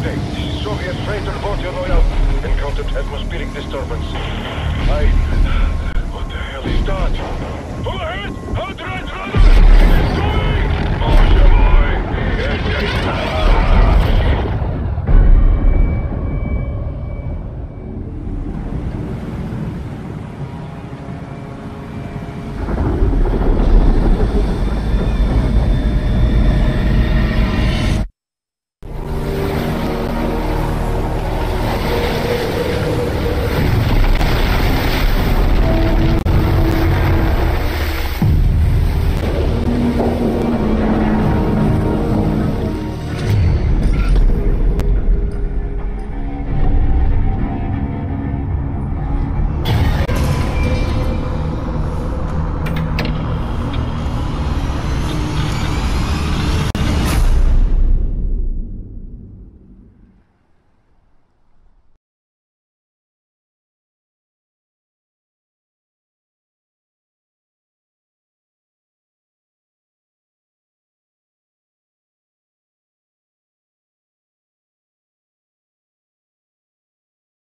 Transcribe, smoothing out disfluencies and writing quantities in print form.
Update. Soviet freighter Vodianoy encountered atmospheric disturbance. What the hell is that? Full ahead! Outrun!